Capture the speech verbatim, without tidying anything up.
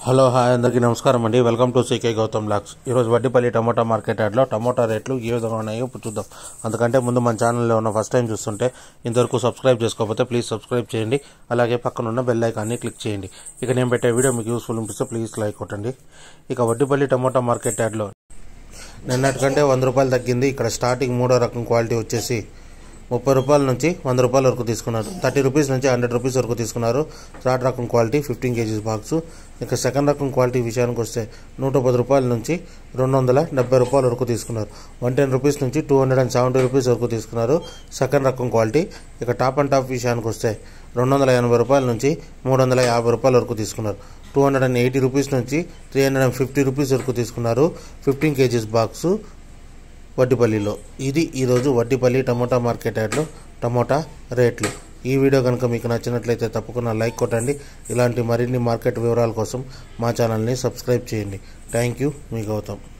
Hello hi అందరికీ నమస్కారం అండి. Welcome to CK Gautham blogs. ఈరోజు వడ్డిపల్లి టమోటా మార్కెట్ యార్డ్లో టమోటా రేట్లు ఏ విధంగా ఉన్నాయో ఇప్పుడు చూద్దాం. అందుకంటే ముందు మన ఛానల్లో ఉన్న ఫస్ట్ టైం చూస్తుంటే ఇంతవరకు సబ్స్క్రైబ్ చేసుకోకపోతే ప్లీజ్ సబ్స్క్రైబ్ చేయండి. అలాగే పక్కన ఉన్న బెల్ ఐకాన్ని క్లిక్ చేయండి. ఇక నేను పెట్టే వీడియో మీకు యూస్ఫుల్ అనిపిస్తే ప్లీజ్ లైక్ కొట్టండి. ఇక వడ్డిపల్లి టమోటా మార్కెట్ యార్డ్లో నిన్నటికంటే వంద రూపాయలు తగ్గింది. ఇక్కడ స్టార్టింగ్ మూడో రకం క్వాలిటీ వచ్చేసి ముప్పై రూపాయల నుంచి వంద రూపాయల వరకు తీసుకున్నారు. థర్టీ రూపీస్ నుంచి హండ్రెడ్ రూపీస్ వరకు తీసుకున్నారు. థర్డ్ రకం క్వాలిటీ ఫిఫ్టీన్ కేజీస్ బాక్స్. ఇక సెకండ్ రకం క్వాలిటీ విషయానికి వస్తే నూట పది రూపాయల నుంచి రెండు వందల డెబ్బై రూపాయల వరకు తీసుకున్నారు. వన్ టెన్ రూపీస్ నుంచి two hundred and seventy rupees వరకు తీసుకున్నారు సెకండ్ రకం క్వాలిటీ. ఇక టాప్ అండ్ టాప్ విషయానికి వస్తే రెండు వందల ఎనభై రూపాయల నుంచి మూడు వందల యాభై రూపాయల వరకు తీసుకున్నారు. Two hundred and eighty rupees నుంచి three hundred and fifty rupees వరకు తీసుకున్నారు ఫిఫ్టీన్ కేజీస్ బాక్సు వడ్డిపల్లిలో. ఇది ఈరోజు వడ్డిపల్లి టమోటా మార్కెట్ యార్డ్లో టమోటా రేట్లు. ఈ వీడియో కనుక మీకు నచ్చినట్లయితే తప్పకుండా లైక్ కొట్టండి. ఇలాంటి మరిన్ని మార్కెట్ వివరాల కోసం మా ఛానల్ని సబ్స్క్రైబ్ చేయండి. థ్యాంక్ యూ, మీ గౌతమ్.